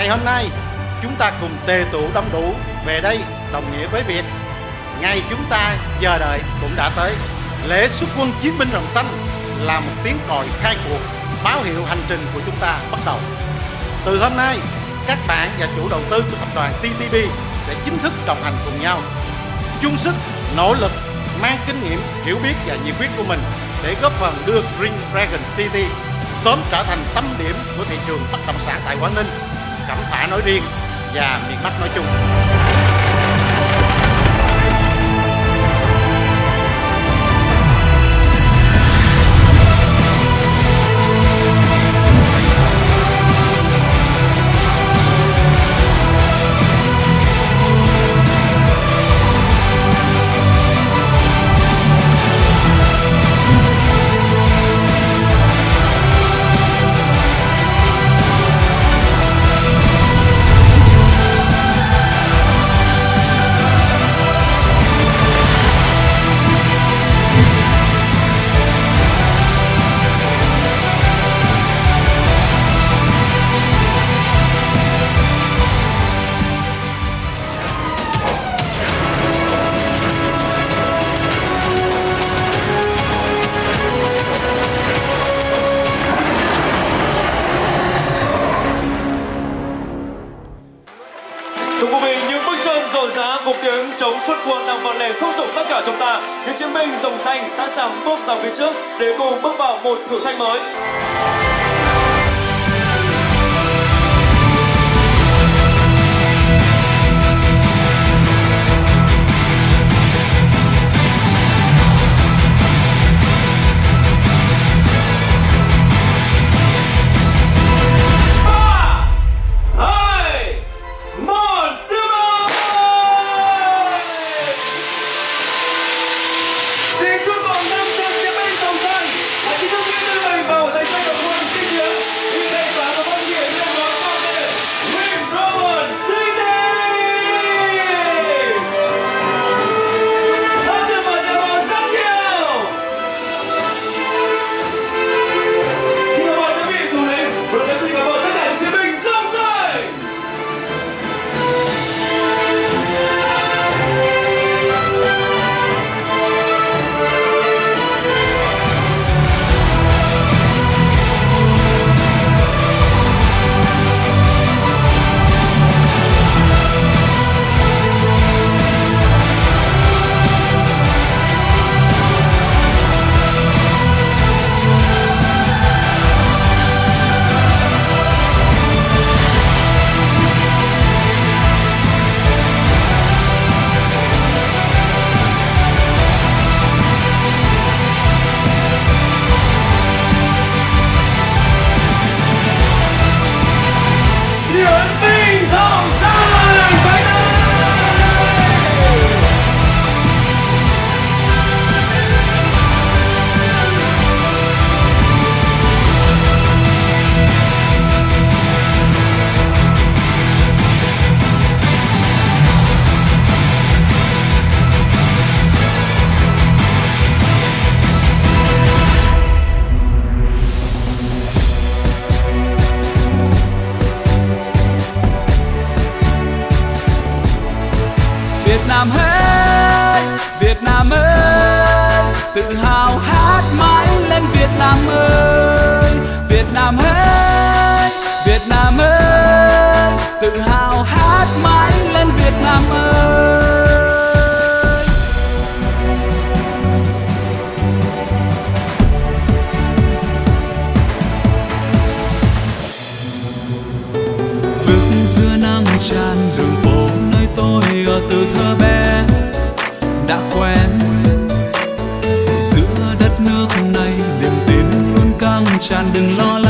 hôm nay chúng ta cùng tề tụ đông đủ về đây đồng nghĩa với việc ngày chúng ta chờ đợi cũng đã tới. Lễ xuất quân chiến binh Rồng Xanh là một tiếng còi khai cuộc, báo hiệu hành trình của chúng ta bắt đầu. Từ hôm nay, các bạn và chủ đầu tư của tập đoàn TTB sẽ chính thức đồng hành cùng nhau, chung sức, nỗ lực, mang kinh nghiệm, hiểu biết và nhiệt huyết của mình để góp phần đưa Green Dragon City sớm trở thành tâm điểm của thị trường bất động sản tại Quảng Ninh, Cẩm Phả nói riêng và miền Bắc nói chung. Thưa quý vị, những bước chân rộn rã cùng tiếng chống xuất quân đang vang lên thúc giục tất cả chúng ta, những chiến binh rồng xanh sẵn sàng bước ra phía trước để cùng bước vào một thử thách mới. Việt Nam ơi, Việt Nam ơi, tự hào hát mãi lên Việt Nam ơi, Việt Nam ơi, Việt Nam ơi, tự hào hát mãi lên Việt Nam ơi. Bước giữa nắng tràn đường phố nơi tôi ở từ thơ bé đã quen, giữa đất nước này niềm tin luôn căng tràn, đừng lo lắng.